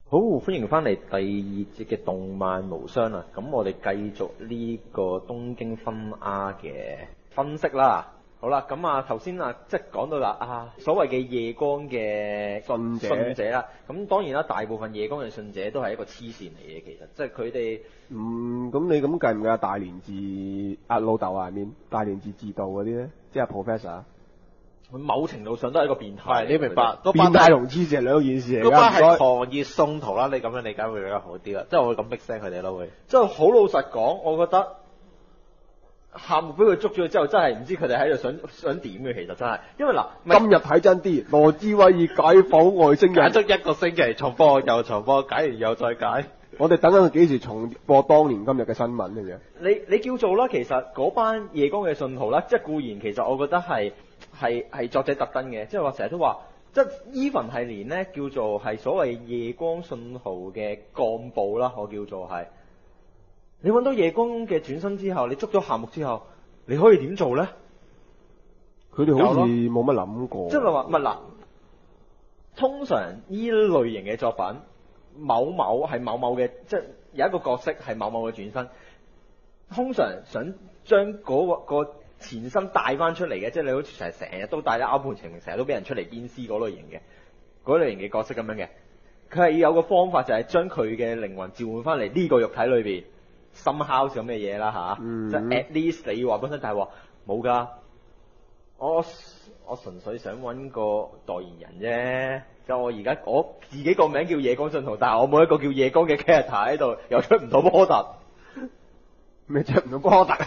好，歡迎翻嚟第二節嘅動漫無雙啊！咁我哋繼續呢個東京分 R 嘅分析啦。好啦，咁啊頭先啊即係講到啦所謂嘅夜光嘅信者啦。咁當然啦，大部分夜光嘅信者都係一個黐線嚟嘅，其實即係佢哋咁你咁計唔計啊？大連寺老豆啊面大連寺自導嗰啲咧，即係 Professor。 佢某程度上都係一個變態。 係，你明白？ 變態同黐線係兩件事嚟㗎。 嗰班係狂熱信徒啦，你咁樣理解會比較好啲啦。即係我會咁逼聲佢哋咯，會。 即係好老實講，我覺得夏目俾佢捉咗之後，真係唔知佢哋喺度想點嘅，其實真係。因為嗱， 今日睇真啲，羅茲威爾解剖外星人， 解足一個星期，重播又重播，解完又再解。 我哋等緊佢幾時重播當年今日嘅新聞嘅啫。 你叫做啦，其實嗰班夜光嘅信徒啦，即係固然其實我覺得係作者特登嘅，即係話成日都話，即係 even 係連咧叫做係所謂夜光信徒嘅幹部啦，我叫做係。你揾到夜光嘅轉身之後，你捉咗夏目之後，你可以點做咧？ 佢哋好似冇乜諗過。 即係話乜嗱？通常呢類型嘅作品，某某係某某嘅，即係有一個角色係某某嘅轉身，通常想將嗰個前身帶翻出嚟嘅，即係你好似成日都帶咗歐盤情明，成日都俾人出嚟鞭屍嗰類型嘅角色咁樣嘅，佢係有個方法就係將佢嘅靈魂召喚翻嚟呢個肉體裏邊，somehow 咁嘅嘢啦吓，即係 at least 你話本身就係話冇㗎，我純粹想揾個代言人啫。就我而家我自己個名叫夜光信徒，但係我冇一個叫夜光嘅 character 喺度，又出唔到波特。 咩出唔到波特？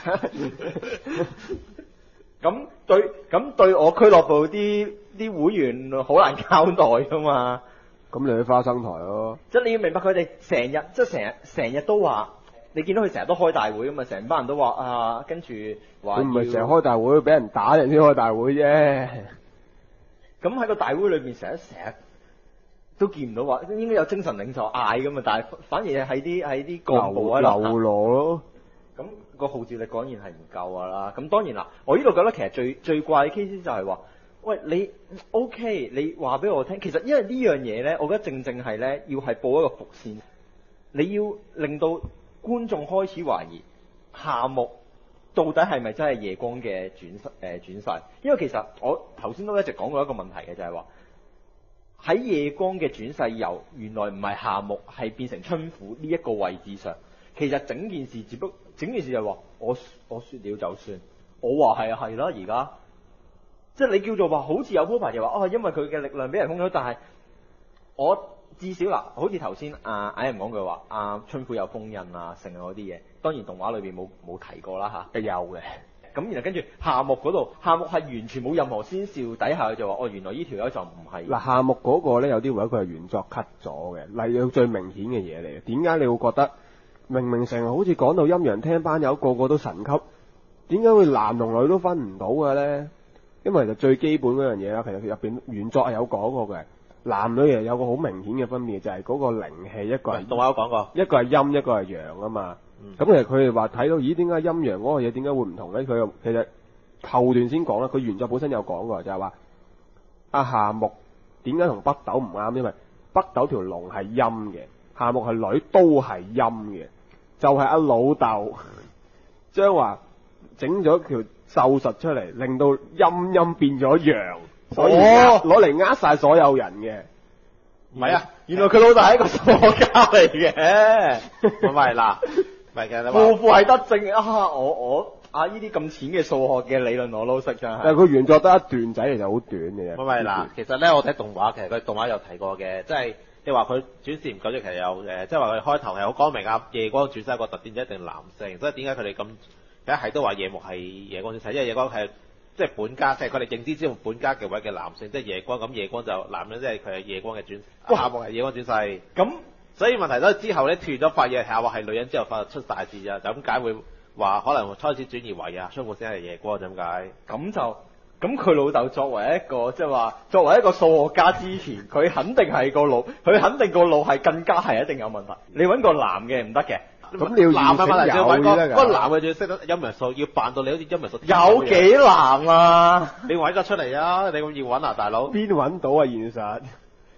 咁對我俱樂部啲會員好難交代噶嘛。 咁你去花生台咯。 即係你要明白佢哋成日都話，你見到佢成日都開大會啊嘛，成班人都話跟住話佢唔係成日開大會，俾人打人先開大會啫。 咁喺個大會裏邊成日都見唔到話，應該有精神領袖嗌噶嘛，但係反而係啲幹部喺度流羅咯。 咁個號召力果然係唔夠㗎啦。咁當然啦，我呢度覺得其實最怪嘅 case 就係話，喂你 OK，你話俾我聽，其實因為呢樣嘢咧，我覺得正係咧要係報一個伏線，你要令到觀眾開始懷疑夏目到底係咪真係夜光嘅轉世？因為其實我頭先都一直講過一個問題嘅，就係話喺夜光嘅轉世由原來唔係夏目，係變成春婦呢一個位置上，其實整件事就係話我說了就算，我話係係啦，而家即係你叫做話好似有鋪排就話因為佢嘅力量俾人封咗，但係我至少嗱，好似頭先矮人講句話，春婦有封印啊，成嗰啲嘢，當然動畫裏邊冇提過啦嚇， 有嘅。 咁然後跟住夏目嗰度，夏目係完全冇任何先兆底下，佢就話原來呢條友就唔係。 嗱，夏目嗰個咧有啲位佢係原作 cut 咗嘅，例如最明顯嘅嘢嚟嘅。點解你會覺得明明成日好似講到陰陽廳班友個個都神級，點解會男同女都分唔到嘅咧？因為其實最基本嗰樣嘢啦，其實入邊原作係有講過嘅，男女係有個好明顯嘅分別，就係嗰個靈氣，一個係動畫有講過， 一個係陰，一個係陽啊嘛。咁其實佢哋話睇到，咦？點解陰陽嗰個嘢點解會唔同咧？佢又其實後段先講啦，佢原作本身有講過，就係話夏目點解同北斗唔啱？因為北斗條龍係陰嘅，夏目係女都係陰嘅，就係老豆將話整咗條咒術出嚟，令到陰變咗陽，所以攞嚟呃晒所有人嘅。 唔係啊，原來佢老豆係一個數學家嚟嘅， 唔係嗱。唔係嘅， 夫婦係得正我呢啲咁淺嘅數學嘅理論我都識㗎。 但係佢原作得一段仔，其實好短嘅啫。 唔係嗱，其實咧我睇動畫，其實佢動畫有提過嘅，即係你話佢轉世唔夠，其實有即係話佢開頭係好光明啊，夜光轉世個特點就一定男性，所以點解佢哋咁一係都話夜幕係夜光轉世，因為夜光係即係本家，即係佢哋認知之後本家嘅位嘅男性，即係夜光，咁夜光就男人，即係佢係夜光嘅轉，夏目係夜光轉世。咁所以問題都係之後咧斷咗發嘢，係話係女人之後發出大事咋，就咁解會話可能會開始轉移為春婦先係夜光，點解？ 咁佢老豆作為一個即係話作為一個數學家之前，佢肯定係個腦，佢肯定個腦係更加係一定有問題。你揾個男嘅唔得嘅， 咁你要男嘅問題就揾嗰個男嘅仲要識得陰陽數，要扮到你好似陰陽數有幾難啊？ 你揾個出嚟啊！你咁要揾啊，大佬？ 邊揾到啊？現實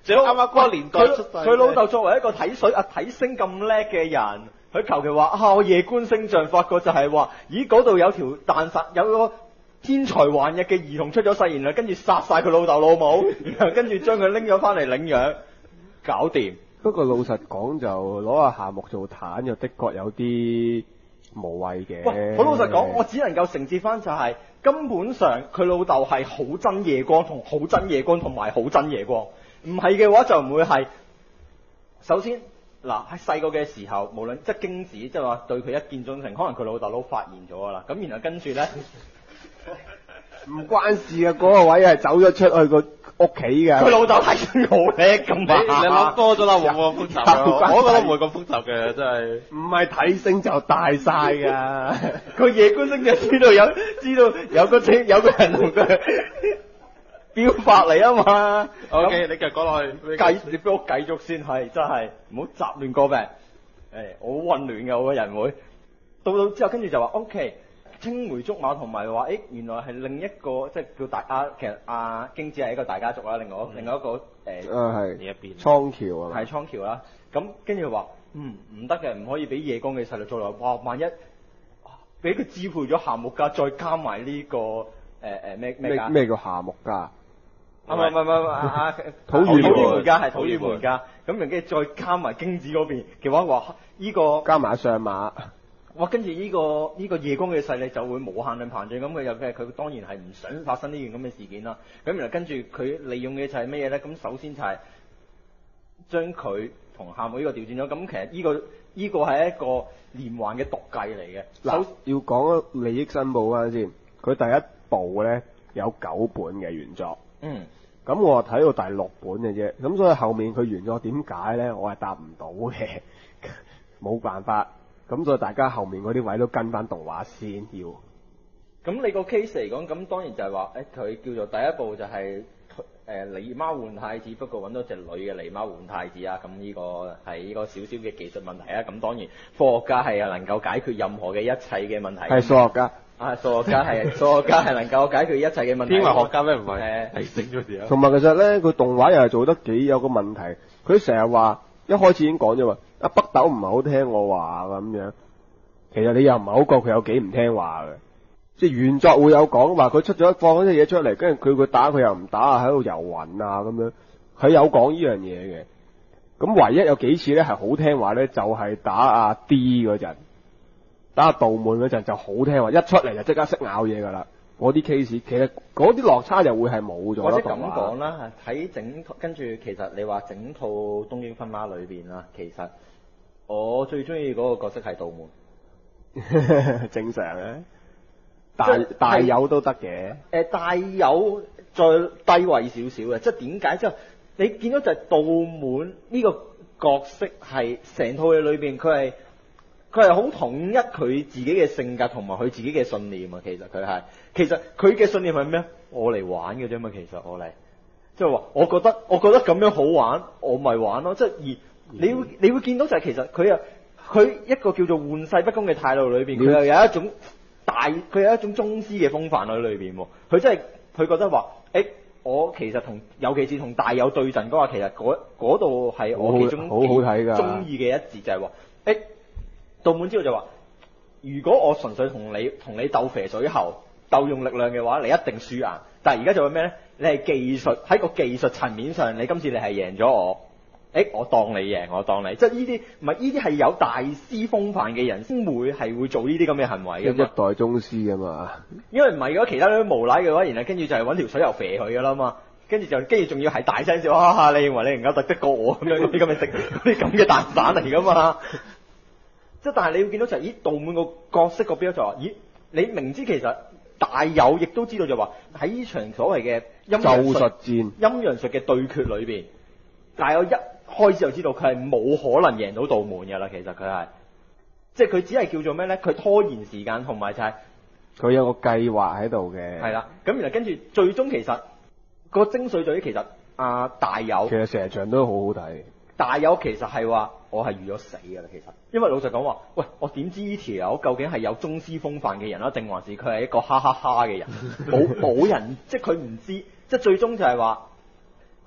仲要啱啱嗰個年代出世。 佢老豆作為一個睇水睇星咁叻嘅人，佢求其話我夜觀星象，發覺就係話，咦嗰度有條彈殺有個天才橫溢嘅兒童出咗世，然後跟住殺晒佢老豆老母，然後跟住將佢拎咗翻嚟領養，搞掂。 不過老實講就攞阿夏目做彈，又的確有啲無謂嘅。 喂，好老實講，我只能夠承接翻就係、根本上佢老豆係好憎夜光同好憎夜光同埋好憎夜光，唔係嘅話就唔會係。首先嗱喺細個嘅時候，無論即係京子即係話對佢一見鍾情，可能佢老豆都發現咗㗎啦。咁然後跟住咧。 唔關事嘅，嗰、個位係走咗出去個屋企嘅。 佢老豆睇書好叻咁你諗多咗啦，冇咁複雜嘅。我覺得唔會咁複雜嘅，真係。 唔係睇星就大晒㗎。 佢夜觀星就知道有個人同佢表白嚟啊嘛。 OK，你繼續講落去。 你俾我繼續先係，真係唔好雜亂過病。好混亂嘅我個人會。到之後跟住就話 OK。青梅竹馬同埋話，原來係另一個即係叫其實京子係一個大家族啦，另外一個係呢一邊倉橋啊， 係倉橋啦。咁跟住話，唔得嘅，唔可以俾夜光嘅細路做落。哇，萬一俾佢支配咗夏目家，再加埋呢、個咩叫夏目家？ 唔係土御門家係土御門家。咁然跟住再加埋京子嗰邊嘅話呢個加埋上馬。 哇！跟住呢個夜光嘅勢力就會無限量膨脹，咁佢當然係唔想發生呢件咁嘅事件啦。咁然後跟住佢利用嘅就係咩嘢咧？咁首先就係將佢同夏目呢個調轉咗。咁其實呢個係一個連環嘅毒計嚟嘅。 嗱，要講利益申報翻先。佢第一部咧有9本嘅原作。咁我睇到第6本嘅啫。咁所以後面佢原作點解咧？我係答唔到嘅，冇辦法。咁所以大家後面嗰啲位都跟翻動畫先要。咁你個 case 嚟講，咁當然就係話，佢叫做第一步就係狸貓換太子，不過揾到隻女嘅狸貓換太子啊。咁呢個係呢個少少嘅技術問題啊。咁當然科學家係能夠解決任何嘅一切嘅問題。 係數學家。 數學家係能夠解決一切嘅問題。 天文學家咩唔係？係醒咗事啊。 同埋其實咧，佢動畫又係做得幾有個問題。佢成日話一開始已經講咗話。北斗唔係好聽我話咁樣，其實你又唔係好覺佢有幾唔聽話嘅，即係原作會有講話佢出咗放嗰啲嘢出嚟，跟住佢打佢又唔打，喺度遊魂啊咁樣，佢有講呢樣嘢嘅。咁唯一有幾次咧係好聽話咧，就係打阿 D 嗰陣，打阿道滿嗰陣就好聽話，一出嚟就即刻識咬嘢噶啦。嗰啲 case 其實嗰啲落差就會係冇咗。 或者咁講啦，睇跟住其實你話整套《東京緋媽》裏邊啦，其實。我最中意嗰個角色係道門， 正常嘅，大友都得嘅。 大友再低位少少嘅，即係點解？即係你見到就係道門呢個角色係成套嘢裏邊，佢係好統一佢自己嘅性格同埋佢自己嘅信念啊！其實佢嘅信念係咩？我嚟玩嘅啫嘛，其實我嚟，即係話我覺得咁樣好玩，我咪玩咯，即係你會見到就係其實佢一個叫做玩世不恭嘅態度裏邊，佢又有一種宗師嘅風範喺裏邊喎。佢真係佢覺得話，我其實尤其是同大友對陣嗰話，其實嗰度係我其中好睇㗎。 中意嘅一節就係話，道滿之後就話，如果我純粹同你鬥肥水喉，鬥用力量嘅話，你一定輸硬。但係而家就係咩咧？你係喺個技術層面上，你今次你係贏咗我。我當你贏，我當你，即係呢啲唔係呢啲係有大師風範嘅人先會做呢啲咁嘅行為嘅嘛。 一代宗師㗎嘛。因為唔係如果其他啲無賴嘅話，然後跟住就係揾條水喉肥佢㗎啦嘛。跟住仲要係大聲笑，你認為你能夠突得過我咁樣嗰啲咁嘅食嗰啲咁嘅蛋散嚟㗎嘛？即係但係你會見到就係，道滿個角色個標就話，你明知其實大友亦都知道就話喺呢場所謂嘅陰陽術嘅對決裏邊，大友一開始就知道佢係冇可能贏到道門㗎啦。其實佢係，即係佢只係叫做咩咧？佢拖延時間同埋就係佢有個計劃喺度嘅。 係啦，咁然後跟住最終其實個精髓在於其實大友其實成場都好好睇。 大友其實係話我係預咗死㗎啦。其實因為老實講話，喂，我點知呢條友究竟係有宗師風範嘅人啦，定還是佢係一個哈哈哈嘅人？冇人，即係佢唔知，即係最終就係話。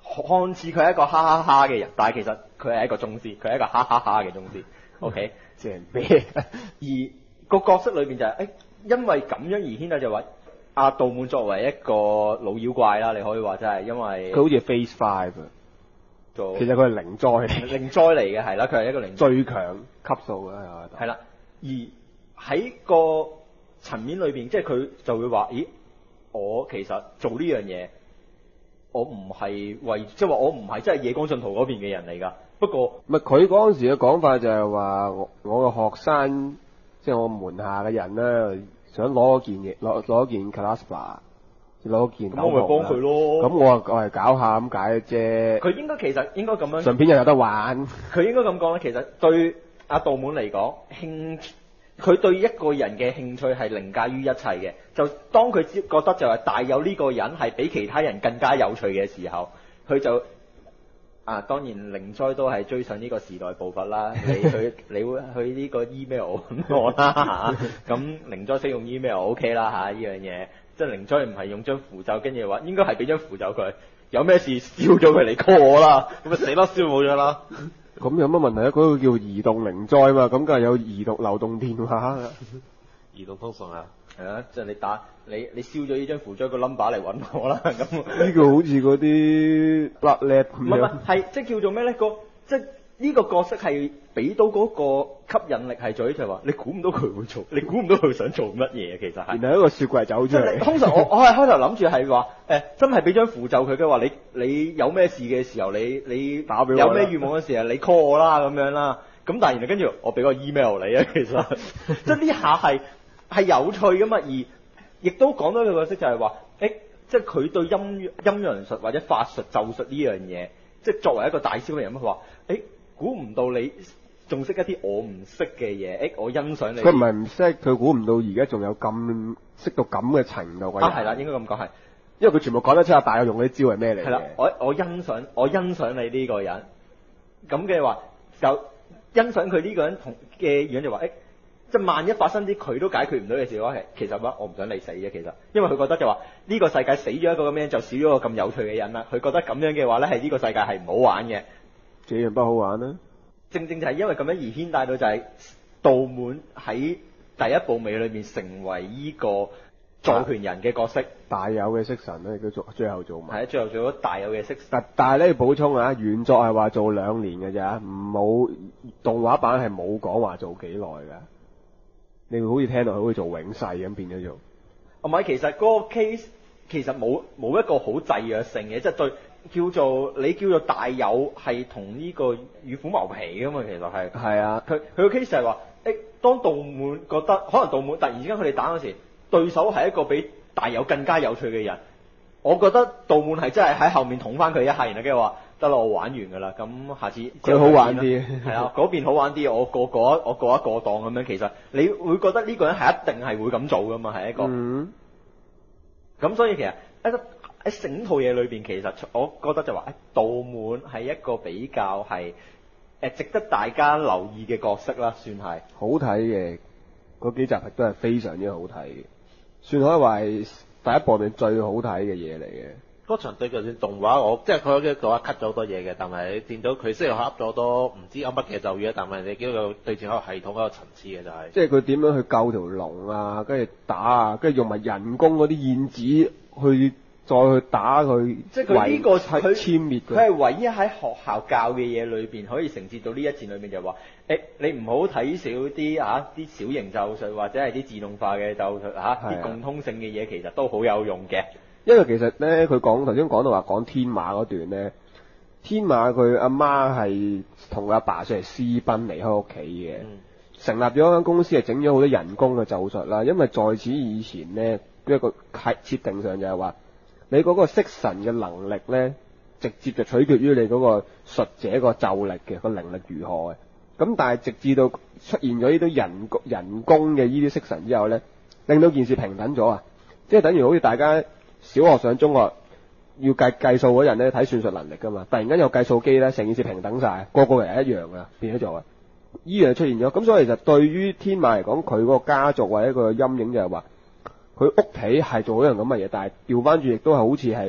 看似佢係一個哈哈哈嘅人，但係其實佢係一個宗師，佢係一個哈哈哈嘅宗師。OK， 即係咩？ 而個角色裏邊就係、因為咁樣而牽到就話阿杜滿作為一個老妖怪啦，你可以話真係因為佢好似係 Phase 5啊， 做其實佢係靈災嚟， 靈災嚟嘅係啦，佢係一個靈災最強級數嘅係啦。而喺個層面裏邊，即係佢就會話：咦，我其實做呢樣嘢，我唔係為即係話我唔係真係夜光信徒嗰邊嘅人嚟㗎。不過唔係佢嗰陣時嘅講法就係話我個學生，即係我門下嘅人咧，想攞件嘢攞件 Classbar，攞件咁我咪幫佢咯。 咁我係搞下咁解嘅啫。 佢應該其實應該咁樣， 順便又有得玩。 佢應該咁講咧，其實對阿杜滿嚟講，佢對一個人嘅興趣係凌駕於一切嘅。就當佢覺得就係大有呢個人係比其他人更加有趣嘅時候，佢就當然靈災都係追上呢個時代步伐啦。你會去呢個 email 揾我啦嚇。咁靈災識用 email OK 啦嚇，呢樣嘢即係靈災唔係用張符咒，跟住話應該係俾張符咒佢，有咩事燒咗佢嚟 call 我啦，咁咪死啦，燒冇咗啦。 咁有乜問題啊？嗰個叫移動靈災嘛，咁梗係有流動電話㗎。 移動通訊啊， 係啊，即係你燒咗呢張符章個 number 嚟揾我啦。咁呢個好似嗰啲 bloodlet 咁唔係樣。 係即係叫做咩咧？即係呢個角色係俾到嗰個吸引力係在於就係話，你估唔到佢會做，你估唔到佢想做乜嘢其實係。 然後一個雪櫃走出即係嚟。 通常我係開頭諗住係話真係俾張符咒佢嘅話，你有咩事嘅時候你打俾我有咩願望嘅時候你 call 我啦咁樣啦。咁但係然後跟住我俾個 email 你啊，其實即係呢下係有趣噶嘛，而亦都講到一個角色就係話，即係佢對陰陽術或者法術咒術呢樣嘢，即係作為一個大師嘅人，佢話估唔到你仲識一啲我唔識嘅嘢，我欣賞你。 佢唔係唔識，佢估唔到而家仲有咁識到咁嘅程度嘅人。 係啦，應該咁講係， 因為佢全部講得出阿大有用嗰啲招係咩嚟嘅。 係啦，我欣賞你呢個人，咁嘅話就欣賞佢呢個人同嘅樣就話，即係萬一發生啲佢都解決唔到嘅事嘅話，其實我唔想你死啫。其實，因為佢覺得就話呢個世界死咗一個咁樣，就少咗個咁有趣嘅人啦。佢覺得咁樣嘅話咧，係呢個世界係唔好玩嘅。 這樣不好玩啦。 正正就係因為咁樣而牽帶到就係杜滿喺第一部尾裏面成為呢個助權人嘅角色。 大有嘅式神咧，佢最後做埋。 係啊，最後做咗大有嘅式神。 但係咧要補充啊，原作係話做2年嘅咋，冇動畫版係冇講話做幾耐㗎。你會好似聽到佢好似做永世咁變咗做。 唔係，其實嗰個 case 其實冇一個好制約性嘅，即係對你叫做大有係同呢個與虎謀皮㗎嘛，其實係。係啊，佢個 case 係話，當杜滿覺得可能杜滿突然之間佢哋打嗰時，對手係一個比大有更加有趣嘅人，我覺得杜滿係真係喺後面捅翻佢一下，然後跟住話得啦，我玩完㗎啦，咁下次佢好玩啲。 係啊，嗰邊好玩啲，我過一個檔咁樣，其實你會覺得呢個人係一定係會咁做㗎嘛，係一個。咁所以其實喺整套嘢裏邊，其實我覺得就話，杜滿係一個比較係值得大家留意嘅角色啦，算係好睇嘅嗰幾集都係非常之好睇嘅，算可以話係第一部入面最好睇嘅嘢嚟嘅。 嗰場對決算動畫，即係佢嘅動畫 cut 咗好多嘢嘅，但係你見到佢雖然噏咗好多唔知噏乜嘅咒語，但係你見到佢對戰嗰個系統嗰個層次嘅就係， 即係佢點樣去救條龍啊，跟住打啊，跟住用埋人工嗰啲燕子去再去打佢， 即係佢呢個係殲滅佢。 佢係唯一喺學校教嘅嘢裏邊可以承接到呢一戰裏面就話，你唔好睇少啲小型咒術或者係啲自動化嘅咒術啲共通性嘅嘢其實都好有用嘅。因為其實咧，佢頭先講到話講天馬嗰段咧，天馬佢阿媽係同佢阿爸上嚟私奔離開屋企嘅，成立咗間公司係整咗好多人工嘅咒術啦。因為在此以前咧，一個設定上就係話，你嗰個識神嘅能力咧，直接就取決於你嗰個術者個咒力嘅個能力如何嘅。咁但係直至到出現咗呢啲人工嘅呢啲識神之後咧，令到件事平等咗啊！即係等於好似大家小學上中學要計數嗰陣咧，睇算術能力噶嘛，突然間有計數機咧，成件事平等晒，個個人一樣噶，變咗做啊！依樣出現咗，咁所以其實對於天馬嚟講，佢嗰個家族或者佢個陰影就係話，佢屋企係做一樣咁嘅嘢，但係調翻轉亦都係好似係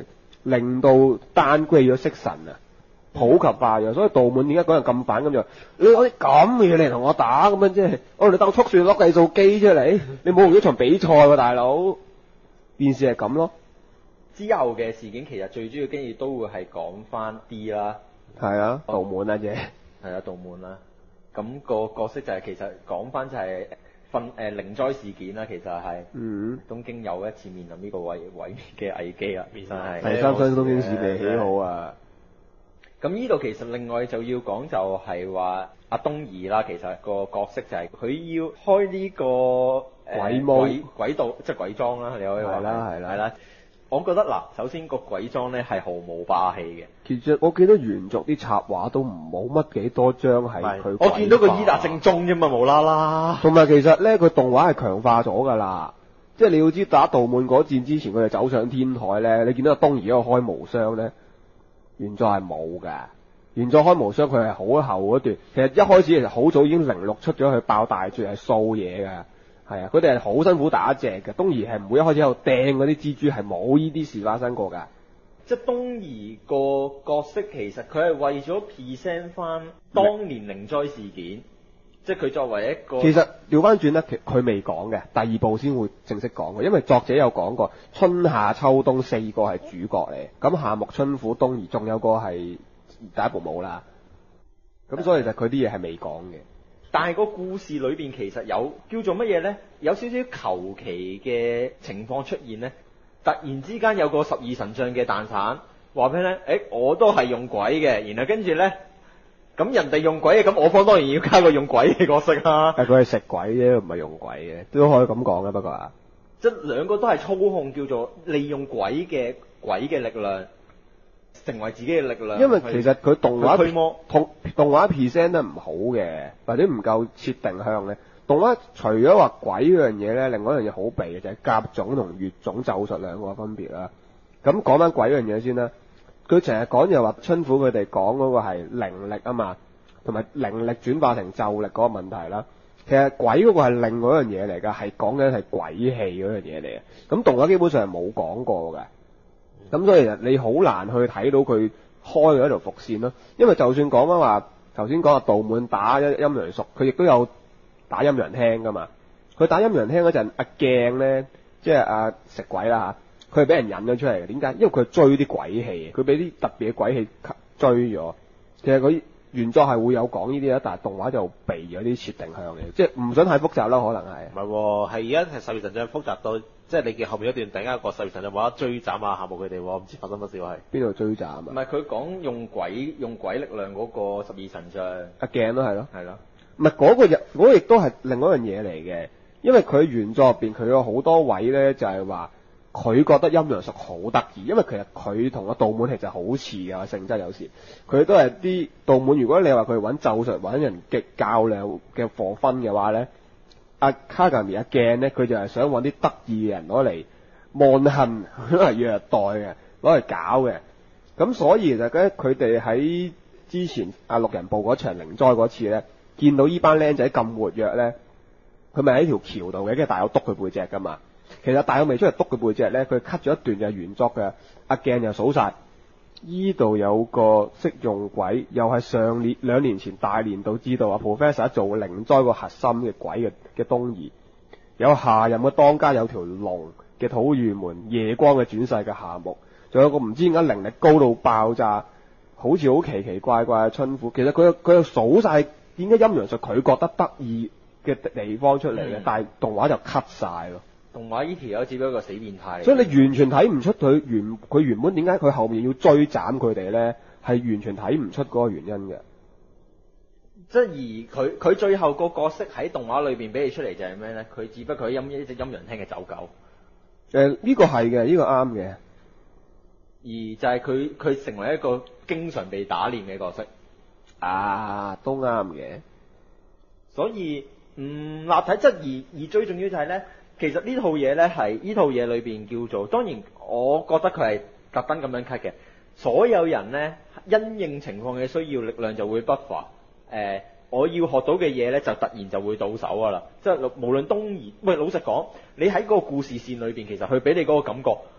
令到單歸咗色神啊，普及化咗，所以道滿點解嗰人咁反咁就你攞啲咁嘅嘢嚟同我打咁樣，即係我哋當速算攞計數機出嚟，你冇用咗場比賽喎，大佬，件事係咁咯。 之後嘅事件其實最主要經已都會係講翻啲啦， 係啊，道滿啊啫， 係啊，道滿啦。咁、個角色就係其實講翻就係靈災事件啦，其實係東京又一次面臨呢個毀滅嘅危機啦，真係第三張東京市未起好啊。 咁呢度其實另外就要講就係話阿東兒啦，其實個角色就係佢要開呢、個鬼魔鬼道，即係鬼莊啦，你可以話係啦。 我覺得嗱，首先個鬼莊咧係毫無霸氣嘅。 其實我記得原作啲插畫都冇乜幾多張係佢。 我見到個伊達正宗啫嘛，無啦啦。 同埋其實咧，佢動畫係強化咗㗎啦。即係你要知打道滿嗰戰之前，佢哋走上天台咧，你見到個東兒嗰個開無雙咧，原作係冇㗎。原作開無雙佢係好後嗰段，其實一開始其實好早已經06出咗去爆大絕係掃嘢㗎。係啊，佢哋係好辛苦打一隻嘅，東兒係唔會一開始喺度掟嗰啲蜘蛛，係冇呢啲事發生過㗎。 即係東兒個角色其實佢係為咗 present 翻當年靈災事件，即係佢作為一個。其實調翻轉咧，佢未講嘅，第二部先會正式講嘅，因為作者有講過春夏秋冬4個係主角嚟，咁夏目春虎東兒仲有個係第一部冇啦，咁所以其實佢啲嘢係未講嘅。 但係個故事裏邊其實有叫做乜嘢呢？有少少求其嘅情況出現呢。突然之間有個12神將嘅蛋散，話俾你聽，我都係用鬼嘅，然後跟住呢，咁人哋用鬼嘅，咁我方當然要加個用鬼嘅角色啦。 佢係食鬼啫，唔係用鬼嘅，都可以咁講嘅。不過啊， 即係兩個都係操控，叫做利用鬼嘅力量。成為自己嘅力量， 因為其實佢動畫驅魔動畫 present 得唔好嘅，或者唔夠設定向嘅。動畫除咗話鬼嗰樣嘢咧，另外一樣嘢好避嘅就係甲種同乙種咒術兩個分別啦。咁講翻鬼嗰樣嘢先啦，佢成日講就話春虎佢哋講嗰個係靈力啊嘛，同埋靈力轉化成咒力嗰個問題啦。其實鬼嗰個係另外一樣嘢嚟㗎，係講緊係鬼氣嗰樣嘢嚟嘅。咁動畫基本上係冇講過嘅。咁所以其實你好難去睇到佢開嗰條伏線咯，因為就算講翻話頭先講阿道滿打陰陽術，佢亦都有打陰陽廳噶嘛。佢打陰陽廳嗰陣，阿鏡咧，即係阿食鬼啦嚇，佢係俾人引咗出嚟嘅。點解？因為佢追啲鬼氣，佢俾啲特別嘅鬼氣追咗。其實佢原作係會有講呢啲啊，但係動畫就避咗啲設定向嘅，即係唔想太複雜啦，可能係。 唔係喎，係而家係12神將複雜到。即係你嘅後面一段突然間一個12神就冇得追斬啊夏目佢哋喎，唔知發生乜事喎係。 邊度追斬啊？ 唔係佢講用鬼力量嗰個12神將。阿鏡都係咯。 係咯。 唔係嗰個亦都係另外一樣嘢嚟嘅，因為佢原作入邊佢有好多位咧，就係話佢覺得陰陽術好得意，因為其實佢同個道滿其實好似嘅性質有時，佢都係啲道滿。如果你話佢揾咒術揾人極較量嘅課分嘅話咧。阿卡格米阿鏡咧，佢就係想揾啲得意嘅人攞嚟蒙恨，攞嚟虐待嘅，攞嚟搞嘅。咁所以其實咧，佢哋喺之前阿六人部嗰場靈災嗰次咧，見到依班僆仔咁活躍咧，佢咪喺條橋度嘅，跟住大友督佢背脊噶嘛。其實大友未出嚟督佢背脊咧，佢 cut 咗一段就係原作嘅。阿鏡又數晒，依度有個識用鬼，又係2年前大年度知道啊 Professor 做靈災個核心嘅鬼嘅東兒，有下任嘅當家，有條龍嘅土御門，夜光嘅轉世嘅夏目，仲有個唔知點解靈力高到爆炸，好似好奇奇怪怪嘅春虎。其實佢又數晒點解陰陽術佢覺得得意嘅地方出嚟嘅，但係動畫就 cut 晒咯。 動畫呢條友只不過一個死變態嚟， 所以你完全睇唔出佢原本點解佢後面要追斬佢哋咧，係完全睇唔出嗰個原因嘅。 即係而佢最後個角色喺動畫裏邊俾你出嚟就係咩咧？佢只不過係一隻陰陽廳嘅走狗。 呢個係嘅，呢個啱嘅。 而就係佢成為一個經常被打臉嘅角色。 啊，都啱嘅。 所以立體質而最重要就係咧，其實呢套嘢咧係呢套嘢裏邊叫做，當然我覺得佢係特登咁樣 cut 嘅。所有人咧因應情況嘅需要，力量就會不凡。我要學到嘅嘢咧，就突然就會到手㗎啦。即係無論東兒，喂，老實講，你喺嗰個故事線裏邊，其實佢俾你嗰個感覺，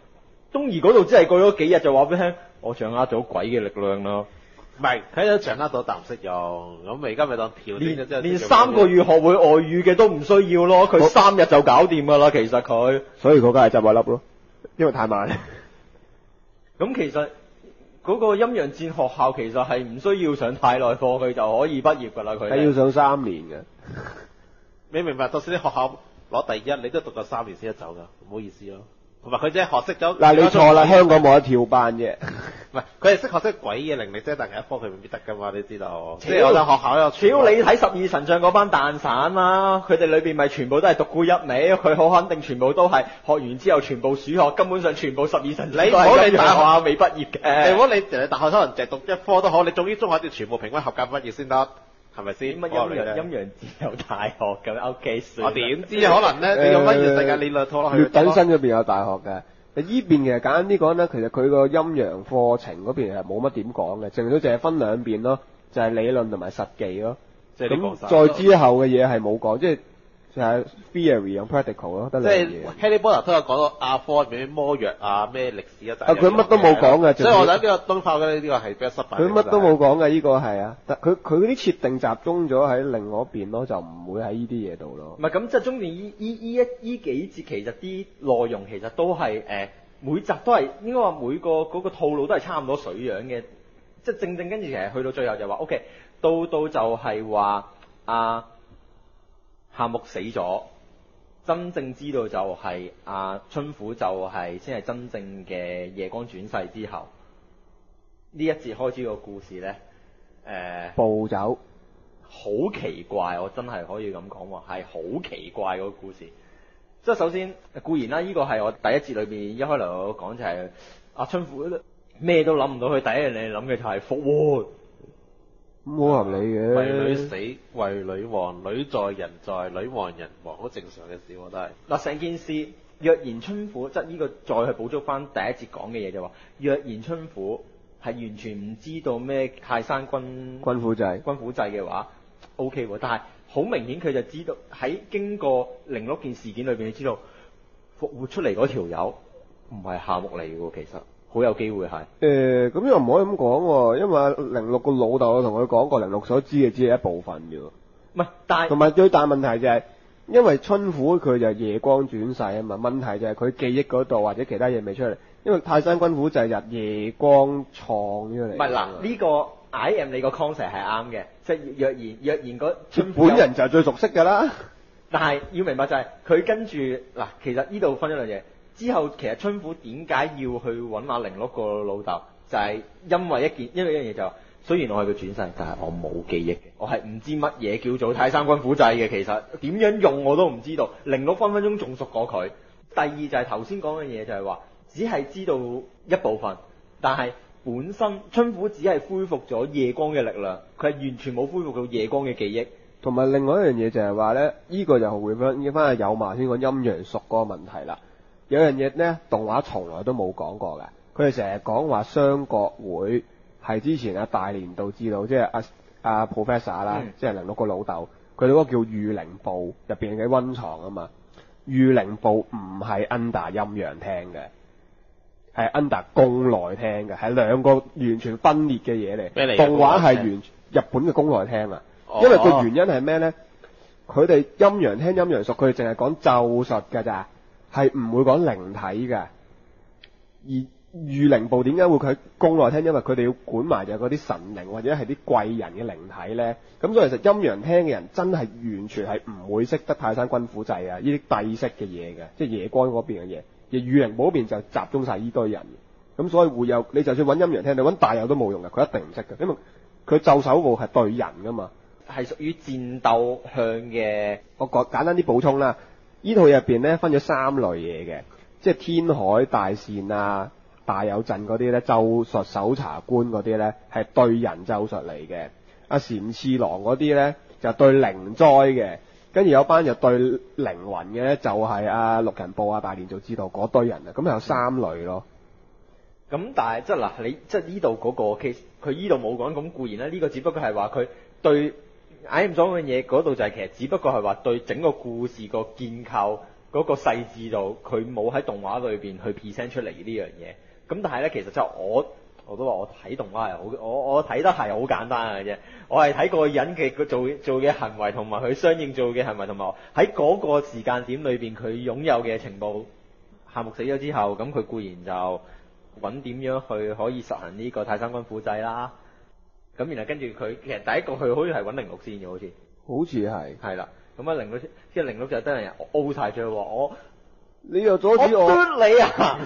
東兒嗰度只係過咗幾日就話俾你聽，我掌握咗鬼嘅力量啦。 唔係，佢都掌握到但唔識用，咁咪而家咪當調啲咗之後連3個月學會外語嘅都唔需要咯，佢3日就搞掂㗎啦。其實佢， 所以嗰間係執埋笠咯，因為太慢。 咁其實嗰個陰陽戰學校其實係唔需要上太耐課，佢就可以畢業㗎啦。佢係要上3年嘅。 你明白？就算你學校攞第1，你都讀夠3年先得走㗎，唔好意思咯。同埋佢只係學識咗。 嗱，你錯啦，香港冇得跳班啫。 唔係，佢係識學識鬼嘅能力啫，但係一科佢未必得㗎嘛，你知道。即係我哋學校有。 屌你睇12神將嗰班蛋散啦，佢哋裏邊咪全部都係獨孤一味，佢好肯定全部都係學完之後全部暑學，根本上全部12神將你唔好理大學校未畢業嘅。 你唔好理人哋大學可能淨係讀一科都好，你總之中學要全部平均合格畢業先得。係咪先？ 乜陰陽字有大學咁 ？OK， 我點知啊？可能咧，你用乜嘢世界理論套落去？ 劣等生嗰邊有大學嘅，依邊其實簡單啲講咧，其實佢個陰陽課程嗰邊係冇乜點講嘅，淨係分兩邊咯，就係理論同埋實技咯。 即係咁再之後嘅嘢係冇講，即係就係 theory 同 practical 咯，得兩樣嘢。 即係 Harry Potter 都有講到亞科入面魔藥啊、咩歷史啊， 佢乜都冇講嘅， 所以我覺得呢個東炮嘅呢個係比較失敗。 佢乜都冇講嘅，呢個係啊，但佢嗰啲設定集中咗喺另外一邊咯，就唔會喺呢啲嘢度咯。 唔係咁，即係中間依幾節其實啲內容其實都係每集都係應該話每個嗰個套路都係差唔多水樣嘅，即係正跟住其實去到最後就話 OK，到就係話夏目死咗，真正知道就係春虎就係先係真正嘅夜光轉世之後，呢一節開始個故事咧， 暴走， 好奇怪，我真係可以咁講話，係好奇怪個故事。即係首先固然啦，呢個係我第一節裏邊一開頭我講就係春虎咩都諗唔到，佢第一樣你諗嘅就係復活。 咁好合理嘅。 為女死，為女亡，女在人在，女亡人亡，好正常嘅事我都係。 嗱，成件事若然春虎，即係呢個再去補足翻第一節講嘅嘢就話，若然春虎係完全唔知道咩泰山軍虎制嘅話 ，OK 喎，但係好明顯佢就知道喺經過零六件事件裏邊，你知道復活出嚟嗰條友唔係夏目嚟嘅喎，其實。好有機會係。 咁又唔可以咁講喎，因為06個老豆同佢講過，06所知嘅只係一部分啫。 唔係，但係同埋最大問題就係，因為春虎佢就夜光轉世啊嘛，問題就係佢記憶嗰度或者其他嘢未出嚟，因為泰山軍虎就係日夜光創出嚟。 唔係嗱，呢個 I am 你個 concept 係啱嘅，即係若然嗰春虎本人就係最熟悉㗎啦。 但係要明白就係佢跟住嗱，其實呢度分咗兩嘢。之後其實春虎點解要去揾阿06個老豆，就係因為一樣嘢就係，雖然我係佢轉世，但係我冇記憶嘅，我係唔知乜嘢叫做泰山軍虎制嘅，其實點樣用我都唔知道。06分鐘仲熟過佢。第二就係頭先講嘅嘢就係話，只係知道一部分，但係本身春虎只係恢復咗夜光嘅力量，佢係完全冇恢復到夜光嘅記憶。 同埋另外一樣嘢就係話咧，呢個就回翻阿有馬先講陰陽屬嗰個問題啦。有樣嘢咧，動畫從來都冇講過嘅，佢哋成日講話雙國會係之前大年度知道，即係阿 Professor 啦，即係06個老豆，佢哋嗰個叫御靈部入邊嘅溫床啊嘛，御靈部唔係 under 陰陽廳嘅，係 under 宮內廳嘅，係兩個完全分裂嘅嘢嚟。動畫係日本嘅宮內廳啊，因為個原因係咩咧？佢哋陰陽廳陰陽屬，佢哋淨係講咒術㗎咋。係唔會講靈體嘅，而御靈部點解會佢宮內廳？因為佢哋要管埋就嗰啲神靈或者係啲貴人嘅靈體咧。咁所以其實陰陽廳嘅人真係完全係唔會識得泰山軍虎制啊呢啲帝式嘅嘢嘅，即係夜光嗰邊嘅嘢。而御靈部嗰邊就集中晒呢堆人，咁所以會有你就算揾陰陽廳，你揾大友都冇用嘅，佢一定唔識嘅，因為佢袖手部係對人噶嘛， 係屬於戰鬥向嘅。 我講簡單啲補充啦。呢套入邊咧分咗3類嘢嘅，即係天海大善啊、大友鎮嗰啲咧，咒術搜查官嗰啲咧係對人咒術嚟嘅。阿禪次郎嗰啲咧就對靈災嘅，跟住有班就對靈魂嘅咧就係阿六人部啊、大年就知道嗰堆人啊，咁有3類咯。 咁但係即係嗱，你即係呢度嗰個 case，佢呢度冇講，咁固然咧呢個只不過係話佢對。I am 咗嘅嘢嗰度就係其實只不過係話對整個故事個建構嗰個細緻度，佢冇喺動畫裏邊去 present 出嚟呢樣嘢。咁但係咧，其實就我都話我睇動畫係好，我睇得係好簡單嘅啫。我係睇個人嘅佢做嘅行為，同埋佢相應做嘅行為，同埋喺嗰個時間點裏邊佢擁有嘅情報。夏目死咗之後，咁佢固然就揾點樣去可以實行呢個泰山軍府制啦。咁然後跟住佢其實第一個佢好似係揾零六先嘅，好似係。 係啦。咁啊零六即係零六就得人 O 曬出嚟你又阻止我？ 嘟你啊！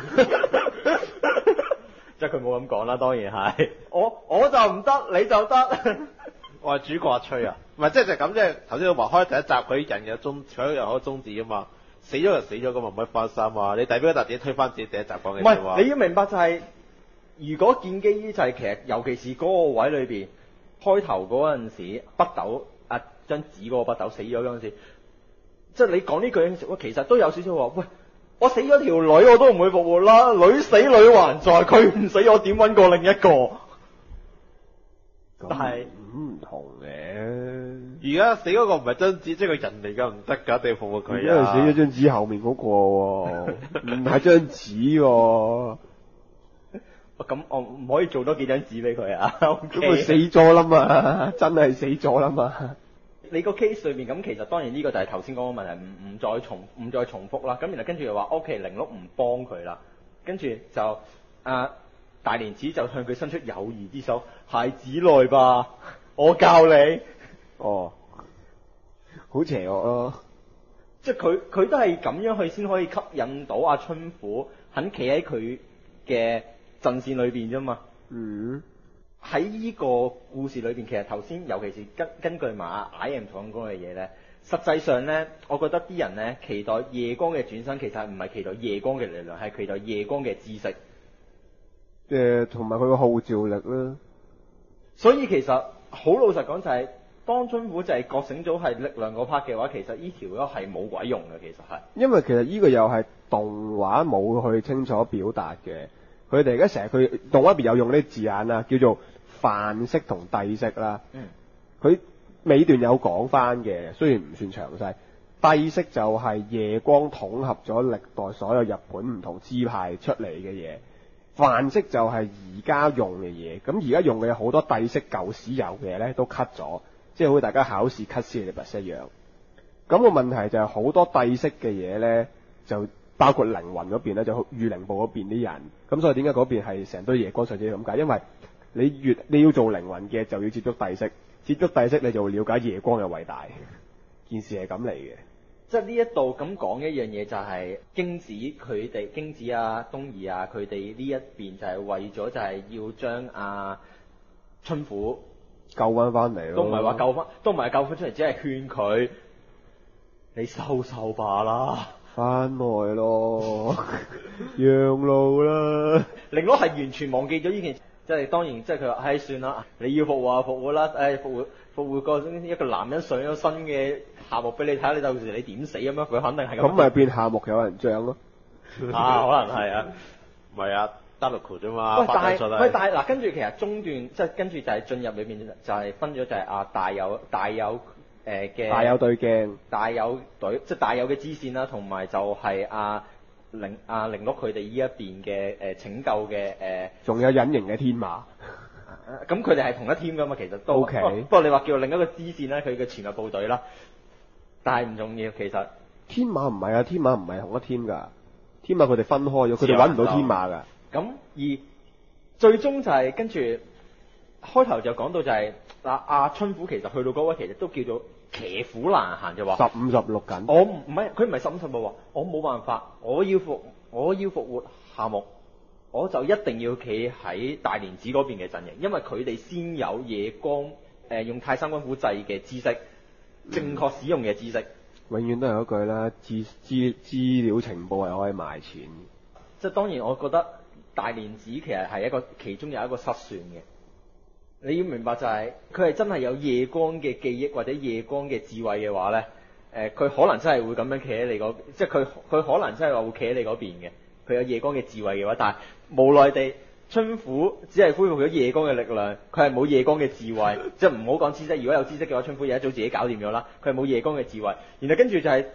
即係佢冇咁講啦，當然係。我就唔得，你就得。 我係主角阿吹啊，唔係即係就咁，即係頭先我話開第一集佢人有宗，佢有宗旨啊嘛，死咗就死咗咁啊，唔可以翻生啊！你第邊一集自己推翻自己第一集講嘅唔係，你要明白就係、如果建基於就係其實尤其是嗰個位裏邊開頭嗰陣時，北斗張紙嗰個北斗死咗嗰陣時，即係你講呢句嘅時候，其實都有少少話，喂，我死咗條女我都唔會復活啦，女死女還在，佢唔死我點揾過另一個？但係唔同嘅。 而家死嗰個唔係張紙，即係個人嚟㗎，唔得㗎，一定要復活佢因為死咗張紙後面嗰個喎，唔係張紙喎。 咁我唔可以做多幾張紙俾佢啊？咁佢死咗啦嘛，真係死咗啦嘛。 你個 case 裏面咁，其實當然呢個就係頭先講嘅問題，唔再重複啦。咁然後跟住又話 OK，零碌唔幫佢啦，跟住就大蓮子就向佢伸出友誼之手，孩子來吧，我教你。 哦，好邪惡咯！ 即係佢都係咁樣去先可以吸引到阿春虎肯企喺佢嘅陣線裏邊啫嘛。 嗯。 喺呢個故事裏邊，其實頭先尤其是根據埋 I.M 講嘅嘢咧，實際上咧，我覺得啲人咧期待夜光嘅轉身，其實唔係期待夜光嘅力量，係期待夜光嘅知識。 同埋佢個號召力啦。 所以其實好老實講就係、當春虎就係覺醒咗係力量嗰 part 嘅話，其實呢條友係冇鬼用嘅，其實係。 因為其實呢個又係動畫冇去清楚表達嘅。佢哋而家成日佢動畫入邊有用呢啲字眼啦，叫做範式同帝式啦。佢尾段有講翻嘅，雖然唔算詳細。帝式就係夜光統合咗歷代所有日本唔同支派出嚟嘅嘢。範式就係而家用嘅嘢。咁而家用嘅好多帝式舊時有嘅嘢咧都 cut 咗，即係好似大家考試 cut syllabus一樣。咁個問題就係好多帝式嘅嘢咧，就包括靈魂嗰邊咧，就御靈部嗰邊啲人。咁所以點解嗰邊係成堆夜光上者咁解？因為你要做靈魂嘅，就要接觸帝式，接觸帝式你就會了解夜光嘅偉大。件事係咁嚟嘅。 即係呢一度咁講一樣嘢就係京子佢哋京子啊東儀啊佢哋呢一邊就係為咗就係要將春虎救翻嚟咯， 都唔係話救翻，都唔係救翻出嚟，只係勸佢你收吧啦， 翻來咯，讓路啦。 玲祿係完全忘記咗呢件，即係當然即係佢話唉算啦，你要復活就復活啦，復活個一個男人上咗身嘅夏目俾你睇下，你到時你點死咁樣？佢肯定係咁。 咁咪變夏目有人像咯。 可能係啊， 唔係啊。Daruku 啫嘛， 喂，但係嗱，跟住其實中段即係跟住就係進入裏面就係分咗就係大友嘅大友對鏡， 大友隊即係大友嘅支線啦，同埋就係玲祿佢哋呢一邊嘅拯救嘅仲有隱形嘅天馬。 咁佢哋係同一 team 噶嘛，其實都 OK。 不過你話叫另一個支線咧，佢嘅潛入部隊啦，但係唔重要其實。 天馬唔係啊，天馬唔係同一 team 㗎，天馬佢哋分開咗，佢哋揾唔到天馬㗎。咁而最終就係跟住開頭就講到就係春虎其實去到嗰位其實都叫做騎虎難行，就話 15、16緊。 我唔係佢唔係15、16喎，我冇辦法，我要復活夏目，我就一定要企喺大蓮子嗰邊嘅陣營，因為佢哋先有夜光用泰山軍府制嘅知識，正確使用嘅知識。 永遠都係嗰句啦，資料情報係可以賣錢。 即係當然，我覺得。大蓮子其實係其中有一個失算嘅，你要明白就係佢係真係有夜光嘅記憶或者夜光嘅智慧嘅話咧，佢可能真係會咁樣企喺你嗰，即係佢可能真係話會企喺你嗰邊嘅，佢有夜光嘅智慧嘅話，但係無奈地春虎只係恢復咗夜光嘅力量，佢係冇夜光嘅智慧，即係唔好講知識，如果有知識嘅話，春虎有一早自己搞掂咗啦，佢係冇夜光嘅智慧，然後跟住就係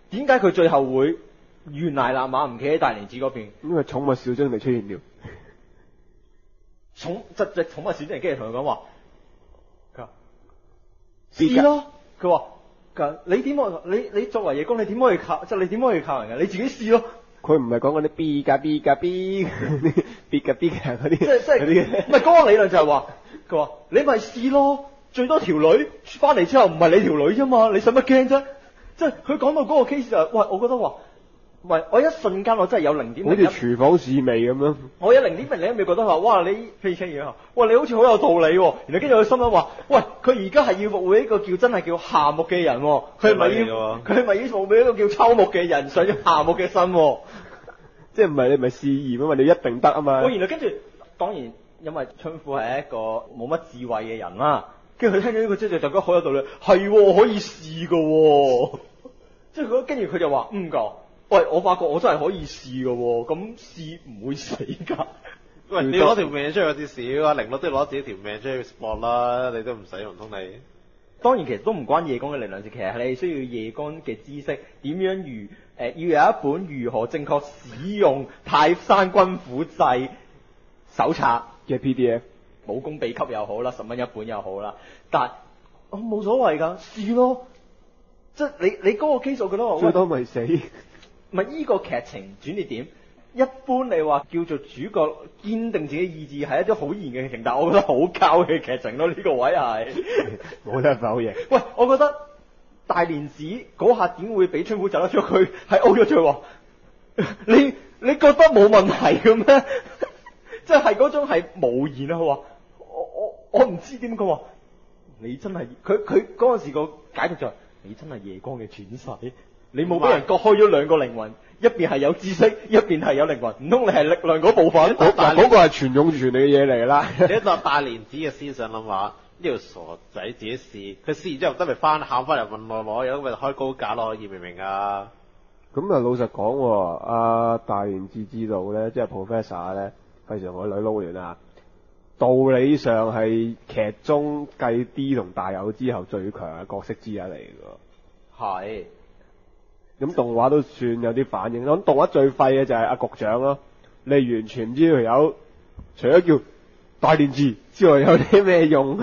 點解佢最後會懸崖勒馬唔企喺大連寺嗰邊？ 因為寵物小精靈出現了。 隻寵物小精靈跟住同佢講話，佢話試咯。佢話你點你作為夜公，你點可以靠你點可以靠人㗎？你自己試咯。佢唔係講嗰啲 B 㗎 B 㗎 B 㗎 B 㗎嗰啲， 即係唔係嗰個理論就係話，佢話你咪試咯，最多條女翻嚟之後唔係你條女啫嘛，你使乜驚啫？即係佢講到嗰個 case 就係，喂，我覺得話，喂，我一瞬間我真係有0.01， 好似廚房試味咁樣。 我有0.01，你咪覺得話，哇，你飛車嘢喂，你好似好有道理喎。然後跟住佢心諗話，喂，佢而家係要復活一個真係叫夏目嘅人，佢係咪要復活一個叫秋木嘅人上咗夏目嘅身？ 即係唔係你咪試驗啊嘛？你一定得啊嘛。 然後跟住當然因為春夫係一個冇乜智慧嘅人啦，跟住佢聽咗呢個之後就覺得好有道理，係可以試㗎。即係跟住佢就話㗎。喂，我發覺我真係可以試㗎喎，咁試唔會死㗎。 喂，你攞條命出去有啲少啊，零六都要攞自己條命出去搏啦，你都唔使唔通你。 當然其實都唔關夜光嘅力量事，其實係你需要夜光嘅知識，點樣要有一本如何正確使用泰山軍府制手冊嘅 PDF， 武功秘笈又好啦，10蚊一本又好啦，但係我冇所謂㗎，試咯。即係你嗰個 case，我覺得話最多咪死。 唔係依個劇情轉捩點，一般你話叫做主角堅定自己意志係一啲好燃嘅劇情，但係我覺得好膠嘅劇情咯，呢個位係冇得否認。 喂，我覺得大連寺嗰下點會俾春夫走得出？佢係 O 咗罪喎。你覺得冇問題嘅咩？即係嗰種係無言啊！佢話我唔知點講話，你真係佢嗰陣時個解讀就係你真係夜光嘅轉世。你冇俾人割開咗兩個靈魂，一邊係有知識，一邊係有靈魂，唔通你係力量嗰部分？ 嗰個係傳用傳嚟嘅嘢嚟啦。 你一個大連子嘅思想諗下，呢條傻仔自己試，佢試完之後得咪考翻嚟問我攞，有咪開高價咯，明唔明啊？ 咁啊，老實講，阿大連子知道咧，即係 Professor 咧，費事同我女撈亂啊。道理上係劇中繼 D 同大友之後最強嘅角色之一嚟㗎。 係。 咁動畫都算有啲反應，咁動畫最廢嘅就係阿局長咯，你完全唔知條友除咗叫大連寺之外有啲咩用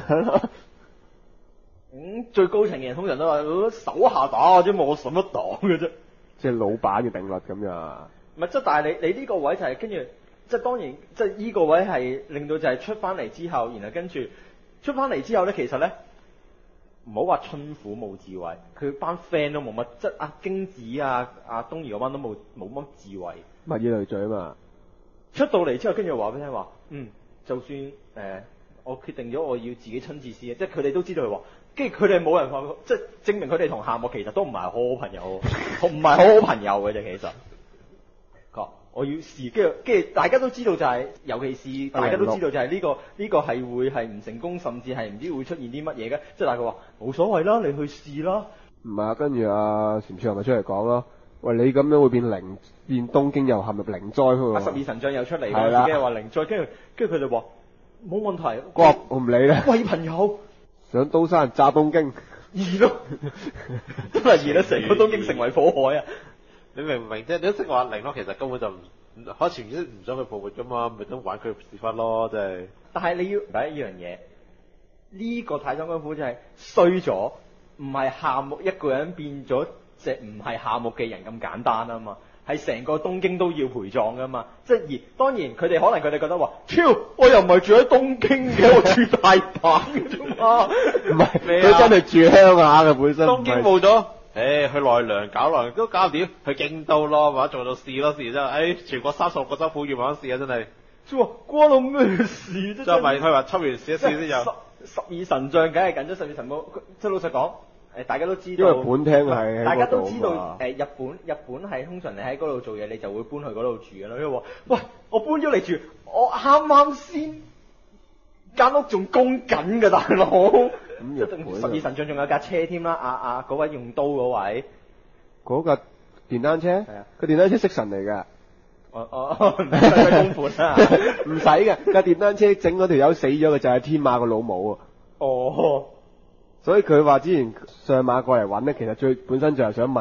最高層嘅人通常都話手下打啫嘛，我使乜打嘅啫？ 即係老闆嘅定律咁樣。 唔係，即係但係你呢個位就係跟住，即係當然，即係呢個位係令到就係出翻嚟之後，然後跟住出翻嚟之後咧，其實咧。唔好話春虎冇智慧，佢班 friend 都冇乜，即係阿京子阿東兒嗰班都冇乜智慧。 物以類聚啊嘛！ 出到嚟之後，跟住話俾你聽話，就算我決定咗我要自己親自試，即係佢哋都知道佢話，跟住佢哋冇人話，即係證明佢哋同夏目其實都唔係好好朋友，唔係好好朋友嘅啫，其實。我要試，跟住大家都知道就係，尤其是大家都知道就係呢個係會係唔成功，甚至係唔知會出現啲乜嘢嘅。即係但係佢話冇所謂啦，你去試啦。 唔係啊，跟住阿禪處咪出嚟講咯。喂，你咁樣會變東京又陷入靈災喎。 12神將又出嚟，自己又話靈災，跟住佢哋話冇問題。 我唔理啦。 喂朋友， 上刀山炸東京， 易咯，真係易啦，成個東京成為火海啊！ 你明唔明啫？你都識話零咯，其實根本就可全都唔想佢復活噶嘛，咪都玩佢屎忽咯，真係。但係你要第一樣嘢，呢個泰山軍府就係衰咗，唔係夏目一個人變咗隻唔係夏目嘅人咁簡單啊嘛，係成個東京都要陪葬噶嘛。即係而當然佢哋可能佢哋覺得話，超我又唔係住喺東京嘅，我住大阪嘅啫嘛。 唔係，佢真係住鄉下嘅本身。 東京冇咗。去奈良搞奈良都搞掂，去京都咯，或者做到試咯試真全國36個州府要慢慢試啊，真係。關我咩事啫？就咪佢話抽完試一試先有。12神將梗係緊咗12神武，即係老實講，大家都知道。 因為本廳係大家都知道，日本係通常你喺嗰度做嘢，你就會搬去嗰度住嘅啦。因為話，喂，我搬咗嚟住，我啱啱先間屋仲供緊㗎，大佬。12神將仲有架車添啦，嗰位用刀嗰位， 嗰架電單車，係啊，個電單車識神嚟㗎。 唔使供款啊， 唔使嘅，架電單車整嗰條友死咗嘅就係天馬個老母啊。 哦， 所以佢話之前上馬過嚟揾咧，其實本身就係想問架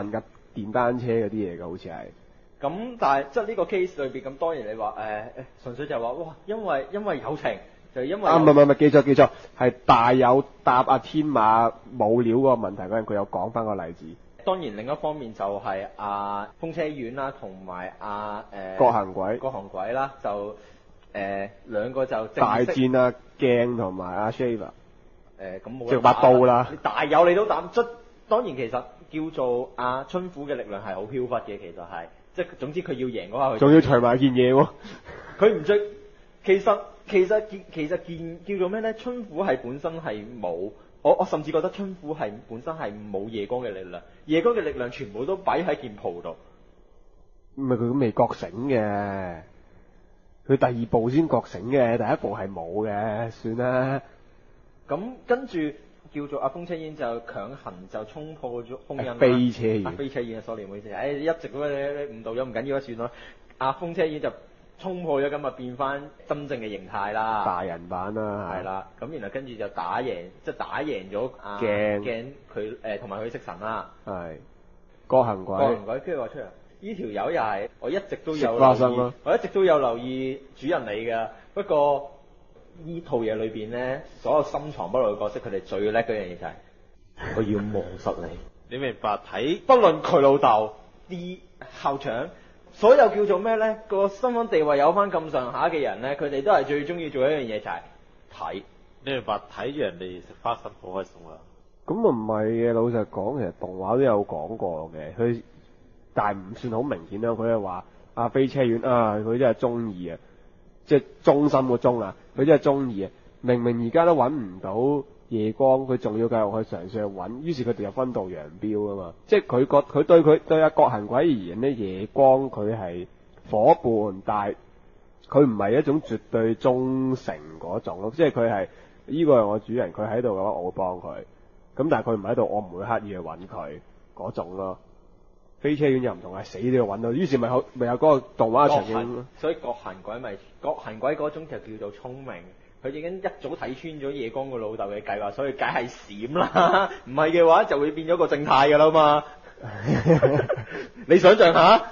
電單車嗰啲嘢嘅，好似係。 咁但係即係呢個 case 裏邊，咁當然你話純粹就係話哇，因為友情就因為唔係，記錯，係大有搭阿天馬冇料嗰個問題嗰陣，佢有講翻個例子。 當然另一方面就係風車丸啦，同埋國行鬼啦，就兩個就正式大戰阿鏡同埋阿 Shaver。 咁冇即係把刀啦， 你大有你都膽出。當然其實叫做春虎嘅力量係好飄忽嘅，其實係即係總之佢要贏嗰下佢仲要除埋件嘢喎。 佢唔着，其實件叫做咩咧？春虎係本身係冇，我甚至覺得春虎係本身係冇夜光嘅力量，夜光嘅力量全部都擺喺件袍度。 唔係佢都未覺醒嘅，佢第二步先覺醒嘅，第一步係冇嘅，算啦。 咁跟住叫做阿風車煙就強行就衝破咗封印啦。 飛車煙飛車煙 sorry 唔好意思，一直咁你誤導咗唔緊要啊，算啦。阿風車煙就衝破咗咁啊，變翻真正嘅形態啦。 大人版啦， 係啦。咁然後跟住就打贏咗阿鏡佢同埋佢食神啦。 係國行鬼， 跟住話出嚟，呢條友又係我一直都有花生咯， 我一直都有留意主人你㗎。不過呢套嘢裏邊咧，所有深藏不露嘅角色，佢哋最叻嗰樣嘢就係我要望實你。 你明白睇？ 不論佢老豆、啲校長，所有叫做咩咧，個身份地位有翻咁上下嘅人咧，佢哋都係最中意做一樣嘢就係睇。 你明白睇住人哋食花生好開心啊！ 咁啊唔係嘅，老實講，其實動畫都有講過嘅，佢但係唔算好明顯啦。佢係話阿飛車丸啊，佢真係中意啊，即係忠心個忠啊，佢真係中意啊。明明而家都揾唔到夜光，佢仲要繼續去嘗試去揾，於是佢哋就分道揚鑣啊嘛。即係佢對阿國行鬼而言咧，夜光佢係伙伴，但係佢唔係一種絕對忠誠嗰種咯。即係佢係呢個係我主人，佢喺度嘅話，我會幫佢。咁但係佢唔喺度，我唔會刻意去揾佢嗰種咯。飛車丸又唔同，係死都要揾到。於是咪有嗰個動畫場景。 所以國行鬼嗰種就叫做聰明。佢已經一早睇穿咗夜光個老豆嘅計劃，所以梗係閃啦。唔係嘅話就會變咗個正太㗎啦嘛。你想象下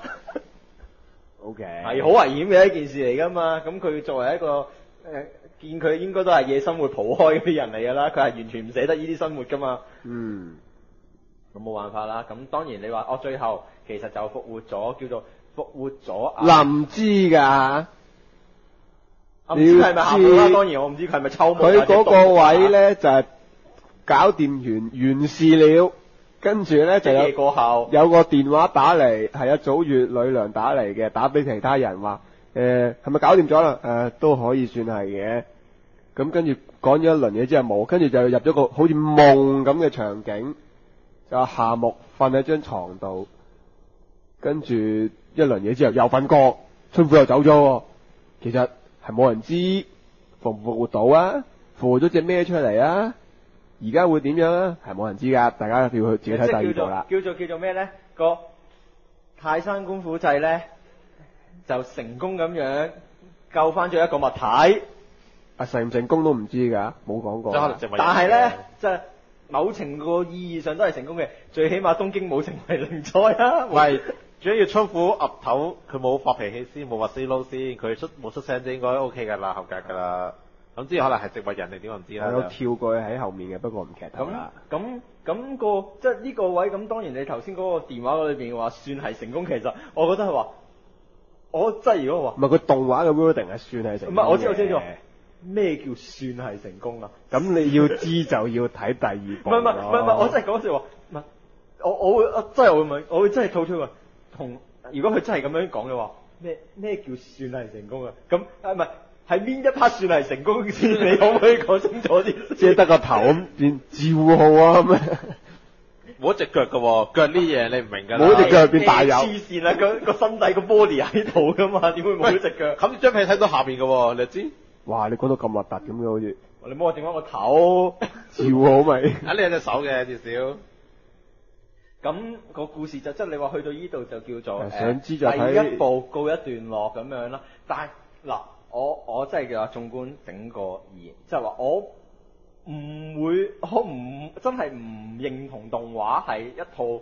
，OK， 係好危險嘅一件事嚟㗎嘛。咁佢作為一個見佢應該都係夜生活蒲開嗰啲人嚟㗎啦，佢係完全唔捨得呢啲生活㗎嘛。 嗯， 咁冇辦法啦。咁當然你話最後其實就復活咗，叫做復活咗。 林知㗎。 唔知係咪下部啦？當然我唔知佢係咪抽毛。 佢嗰個位咧就係搞掂完事了，跟住咧就有過後有個電話打嚟，係一組月女娘打嚟嘅，打俾其他人話係咪搞掂咗啦？都可以算係嘅。咁跟住講咗一輪嘢之後冇，跟住就入咗個好似夢咁嘅場景，就夏目瞓喺張床度，跟住一輪嘢之後又瞓過，春虎又走咗。其實係冇人知復唔復活到啊，復活咗隻咩出嚟啊？而家會點樣啊？係冇人知噶，大家要去自己睇第二部啦。 叫做咩咧？個泰山官府祭咧就成功咁樣救翻咗一個物體。 成唔成功都唔知噶，冇講過。 但係咧，即係某程度意義上都係成功嘅。最起碼東京冇成為零災啊！ 喂。主要春虎岌頭，佢冇發脾氣先，冇話 say no 先，佢冇出聲啫，應該 OK 㗎啦，合格㗎啦。咁之後可能係植物人定點我唔知啦。 我有跳過去喺後面嘅，不過唔劇透啦。 咁即係呢個位咁，當然你頭先嗰個電話裏邊話算係成功，其實我覺得係話，我真係如果話唔係佢動畫嘅 wording 係算係成功。 唔係我知咗。咩叫算係成功啊？ 咁你要知就要睇第二部。 唔係，我真係講笑話，唔係我會真係會問，我會真係吐出話。如果佢真係咁樣講嘅話，咩叫算係成功啊？咁唔係係邊一 part 算係成功先？你可唔可以講清楚啲？ 即係得個頭咁變趙浩啊咁啊！ 冇一隻腳㗎喎，腳呢嘢你唔明㗎啦。 冇一隻腳變大有。 黐線啊！個身底個 body 喺度㗎嘛，點會冇一隻腳？ 冚住張被睇到下面㗎喎，你知？ 哇！你講到咁核突咁嘅好似。 你冇話點解我頭趙浩咪？ 啊！你有隻手嘅至少。 咁個故事就即係你話去到呢度就叫做想知就第一步告一段落咁樣啦。但係嗱，我真係嘅話，縱觀整個而言，即係話我真係唔認同動畫係一套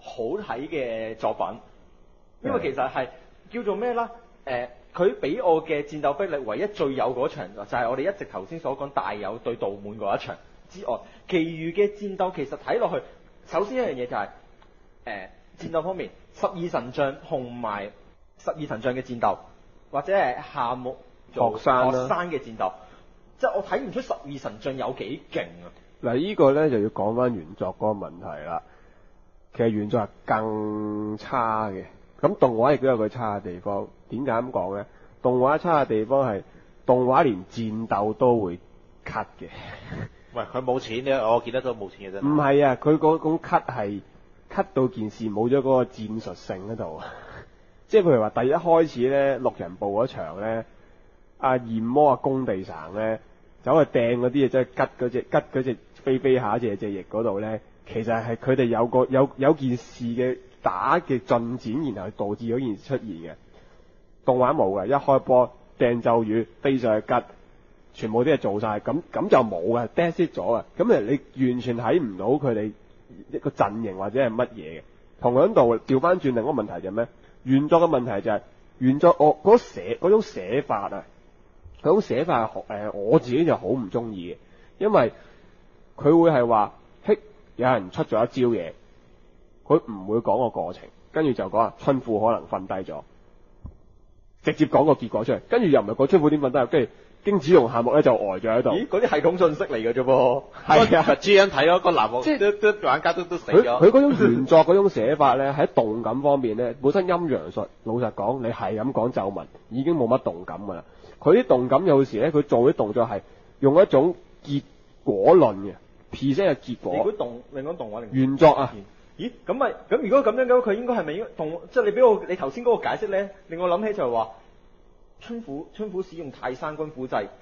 好睇嘅作品，因為其實係叫做咩啦？佢俾我嘅戰鬥逼力唯一最有嗰場就係我哋一直頭先所講大有對道滿嗰一場之外，其餘嘅戰鬥其實睇落去，首先一樣嘢就係、戰鬥方面，十二神將同埋十二神將嘅戰鬥，或者係夏目做學生嘅戰鬥，即係我睇唔出十二神將有幾勁啊！ 嗱，呢個咧就要講翻原作嗰個問題啦。其實原作係更差嘅，咁動畫亦都有佢差嘅地方。點解咁講咧？動畫差嘅地方係動畫連戰鬥都會 cut 嘅。 喂，佢冇錢嘅，我見得到冇錢嘅啫。 唔係啊，佢嗰種 cut 係 cut 到件事冇咗嗰個戰術性喺度。即係譬如話第一開始咧，六人部嗰場咧，阿焰魔啊攻地神咧，走去掟嗰啲嘢，即係吉嗰隻飛下隻翼嗰度咧，其實係佢哋有件事嘅打嘅進展，然後導致嗰件事出現嘅。動畫冇嘅，一開波掟咒語飛上去吉，全部啲嘢做晒，咁就冇嘅 dead set 咗啊！咁你完全睇唔到佢哋一個陣營或者係乜嘢嘅。同樣道調翻轉另一個問題就係咩？原作嘅問題就係、原作我嗰種寫法啊，嗰種寫法我自己就好唔中意嘅，因為佢會係話，嘿，有人出咗一招嘢，佢唔會講個過程，跟住就講啊春富可能瞓低咗，直接講個結果出嚟，跟住又唔係講春富點瞓低，跟住荊子龍夏目咧就呆咗喺度。 咦？嗰啲系統信息嚟嘅啫噃。 係啊 ，G 人睇咗個男即係都玩家都死佢咗。 嗰種原作嗰種寫法咧，喺動感方面咧，本身陰陽術，老實講，你係咁講咒文已經冇乜動感噶啦。佢啲動感有時咧，佢做啲動作係用一種結果論嘅 present 嘅結果。 你講動畫定原作啊？ 咦？咁如果咁樣嘅話，佢應該係咪應該即係你頭先嗰個解釋咧，令我諗起就係話。春府使用泰山軍斧制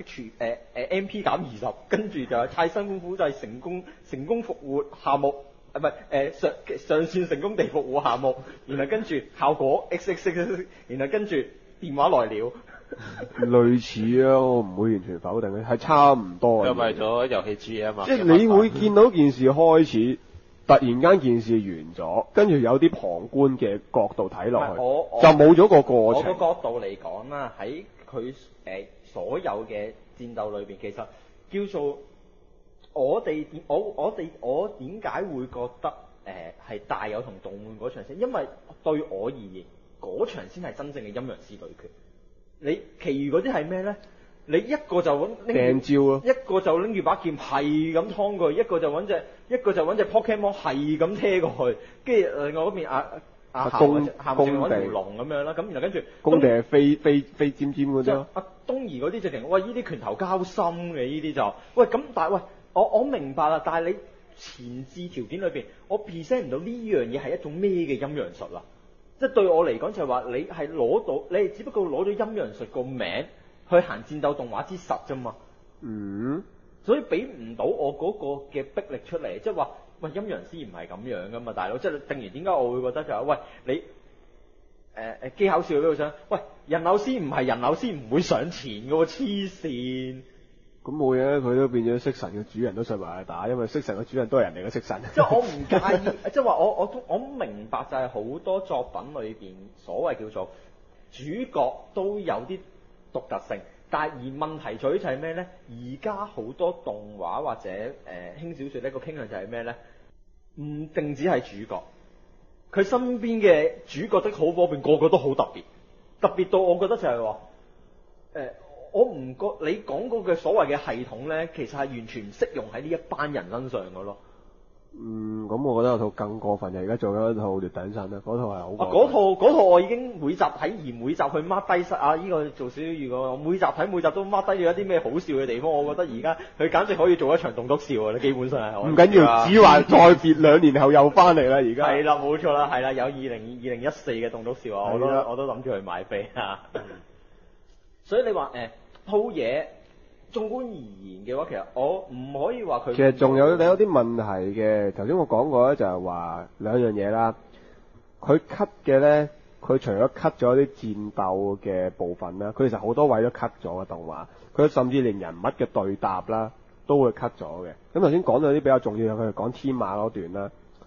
MP 減20，跟住就係泰山軍斧制成功復活夏目，唔係上線成功地復活夏目，然後跟住效果 XXX，然後跟住電話來了， 類似啊，我唔會完全否定嘅，係差唔多。 因為咗遊戲 G 啊嘛， 即係你會見到件事開始，突然間件事完咗，跟住有啲旁觀嘅角度睇落去，就冇咗個過程。 我個角度嚟講啦，喺佢所有嘅戰鬥裏邊，其實叫做我點解會覺得係大有同動漫嗰場先？因為對我而言，嗰場先係真正嘅陰陽師對決。你其餘嗰啲係咩咧？你一個就掟招咯， 一個就拎住把劍係咁劏過去，一個就揾隻 Pokemon 係咁車過去，跟住另外嗰邊夏目揾條龍咁樣啦，咁然後跟住公地係飛尖尖嗰啲咯。 阿東兒嗰啲直情，喂，呢啲拳頭交心嘅呢啲就，喂咁但係喂，我明白啦，但係你前置條件裏邊，我 present 唔到呢樣嘢係一種咩嘅陰陽術啦，即係對我嚟講就係話你係只不過攞咗陰陽術個名。去行戰鬥動畫之實啫嘛，所以俾唔到我嗰個嘅逼力出嚟，即係話，喂，陰陽師唔係咁樣噶嘛，大佬，即係定然點解我會覺得就係，喂，你機巧少喺度想，喂，人偶師唔係人偶師唔會上前嘅喎，黐線。 咁冇嘢，佢都變咗色神嘅主人都上埋去打，因為色神嘅主人都係人哋嘅色神。 即係我唔介意，即係話我明白就係好多作品裏邊所謂叫做主角都有啲獨特性，但係而問題在於就係咩咧？而家好多動畫或者輕小說呢個傾向就係咩咧？唔淨止係主角，佢身邊嘅主角的好夥伴個個都好特別，特別到我覺得就係話我唔覺你講嗰個所謂嘅系統咧，其實係完全唔適用喺呢一班人身上嘅咯。 咁我覺得有套更過分嘅，而家做緊一套劣等生啦，嗰套係好過分。 嗰套我已經每集睇而每集去 mark 低呢個做少少預告，我每集睇每集都 mark 低咗一啲咩好笑嘅地方，我覺得而家佢簡直可以做一場棟篤笑啊！基本上係唔緊要，只話再別2年後又翻嚟啦，而家係啦，冇錯啦，係啦，有2014嘅棟篤笑啊，我都諗住去買飛啊。所以你話套嘢。縱觀而言嘅話，其實我唔可以話佢。 其實仲有啲問題嘅。頭先我講過咧，就係話兩樣嘢啦。佢 cut 嘅咧，佢除咗 cut 咗啲戰鬥嘅部分啦，佢其實好多位都 cut 咗嘅動畫。佢甚至連人物嘅對答啦，都會 cut 咗嘅。咁頭先講到啲比較重要嘅，佢係講天馬嗰段啦。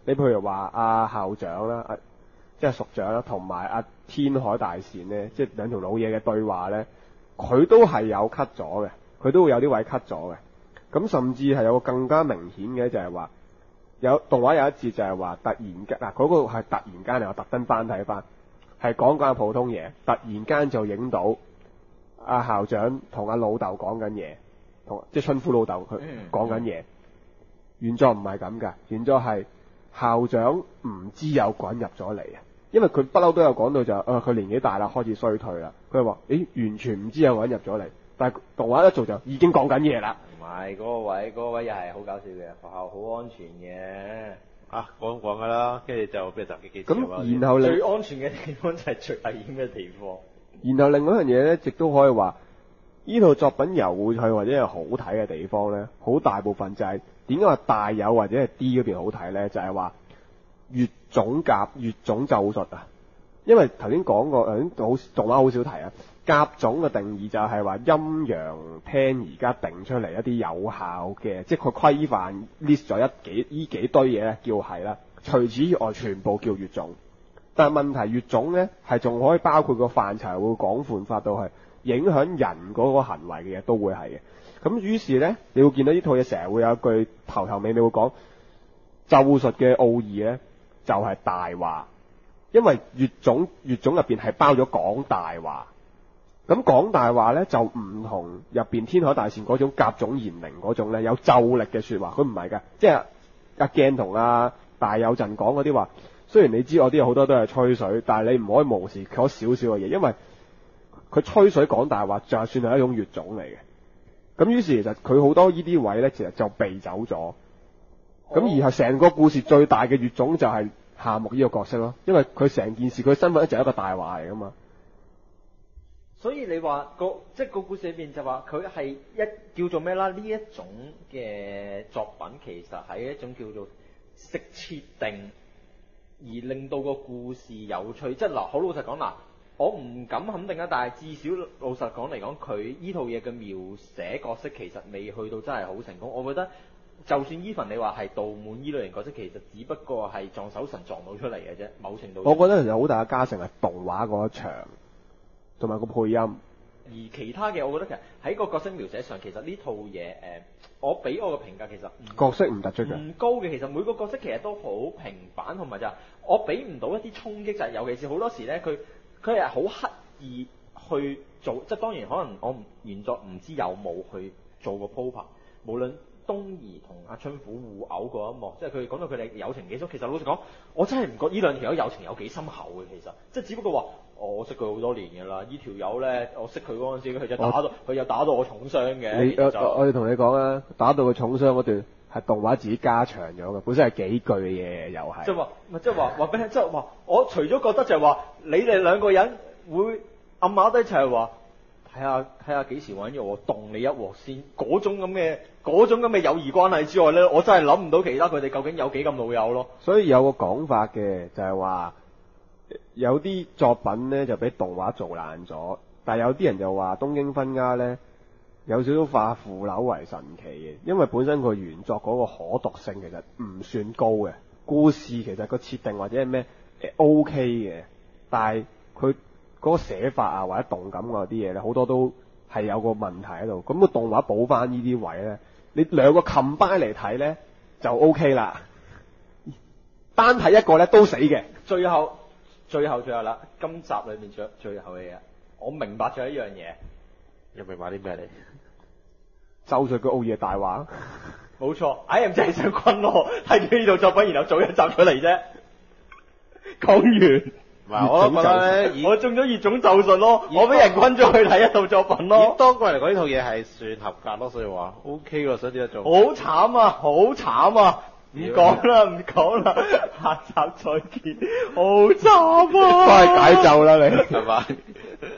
你譬如話阿校長啦，即係屬長啦，同埋阿天海大善咧，即係兩條老嘢嘅對話咧，佢都係有 cut 咗嘅，佢都會有啲位 cut 咗嘅。咁甚至係有個更加明顯嘅就係話，有動畫有一節就係話突然間嗰個係突然間嚟，我特登翻睇翻，係講緊普通嘢，突然間就影到阿校長同阿老豆講緊嘢，同即係春夫老豆佢講緊嘢。原作唔係咁㗎，原作係校長唔知有個人入咗嚟啊，因為佢不嬲都有講到就佢年紀大啦，開始衰退啦。佢話完全唔知有個人入咗嚟，但係動畫一做就已經講緊嘢啦。 唔係嗰個位又係好搞笑嘅，學校好安全嘅。 講㗎啦，跟住就俾人襲擊幾次。 咁然後最安全嘅地方就係最危險嘅地方。 然後另外一樣嘢咧，亦都可以話呢套作品有趣或者係好睇嘅地方咧，好大部分就係點解話大有或者係 D 嗰邊好睇咧？就係話乙種甲、乙種咒術啊。因為頭先講過，動畫好少提啊。甲種嘅定義就係話陰陽廳而家定出嚟一啲有效嘅，即係佢規範 list 咗呢幾堆嘢咧，叫係啦。除此以外，全部叫乙種。但係問題乙種咧係仲可以包括個範疇會廣泛化到係影響人嗰個行為嘅嘢都會係嘅。咁於是咧，你會見到呢套嘢成日會有一句頭尾你會講咒術嘅奧義咧，就係大話。因為乙種入邊係包咗講大話。咁講大話咧就唔同入邊天海大善嗰種甲種賢靈嗰種咧有咒力嘅說話，佢唔係㗎，即係阿鏡同阿大有陣講嗰啲話，雖然你知我啲好多都係吹水，但係你唔可以無視嗰少少嘅嘢，因為佢吹水講大話就算係一種乙種嚟嘅。咁於是其實佢好多呢啲位咧，其實就避走咗。咁而係成個故事最大嘅乙種就係夏目呢個角色咯，因為佢成件事佢身份就係一個大話嚟㗎嘛。 所以你話即係個故事裏邊就話佢係叫做咩啦？呢一種嘅作品其實係一種叫做識設定，而令到個故事有趣。即係好老實講嗱，我唔敢肯定啊，但係至少老實講嚟講，佢呢套嘢嘅描寫角色其實未去到真係好成功。我覺得就算 even 你話係道滿呢類型角色，其實只不過係撞手神撞到出嚟嘅啫。某程度上， 我覺得其實好大嘅加成係動畫嗰一場。同埋個配音， 而其他嘅，我覺得其實喺個角色描寫上，其實呢套嘢我俾我嘅評價其實角色唔突出嘅， 唔高嘅。其實每個角色其實都好平板，同埋就係我俾唔到一啲衝擊，就係尤其是好多時咧，佢係好刻意去做，即係當然可能我原作唔知有冇去做過鋪排，無論東兒同阿春虎互毆嗰一幕，即係佢講到佢哋友情幾深，其實老實講，我真係唔覺呢兩條友友情有幾深厚嘅，其實即係只不過話。我識佢好多年嘅啦，呢條友咧，我識佢嗰陣時，佢就打到我重傷嘅。 我要同你講啊，打到佢重傷嗰段係動畫自己加長咗嘅，本身係幾句嘅嘢又係。即係話俾你，即係話我除咗覺得就係話你哋兩個人會暗啞低就係話睇下幾時揾咗我凍你一鑊先嗰種咁嘅友誼關係之外咧，我真係諗唔到其他佢哋究竟有幾咁老友咯。所以有個講法嘅就係話。有啲作品咧就俾動畫做爛咗，但係有啲人就話東京分家咧有少少化腐朽為神奇嘅，因為本身佢原作嗰個可讀性其實唔算高嘅，故事其實個設定或者係咩OK 嘅，但係佢嗰個寫法啊或者動感嗰啲嘢咧好多都係有個問題喺度，咁個動畫補翻呢啲位咧，你兩個 combine 嚟睇咧就 OK 啦，單睇一個咧都死嘅， 最後啦！今集裏面最後嘅嘢，我明白咗一樣嘢。 又明白啲咩嚟？ 咒術嘅奧義大話。 冇錯，I am 真係想昆咯，睇住呢套作品，然後做一集出嚟啫。講完。 唔係，我覺得咧， 我中咗乙種咒術咯，我俾人昆咗去睇一套作品咯。 當個人嚟講，呢套嘢係算合格咯，所以話 OK 喎，想點樣做？ 好慘啊！好慘啊！唔講啦，下集再見。好慘啊！ 快解咒啦你， 係嘛？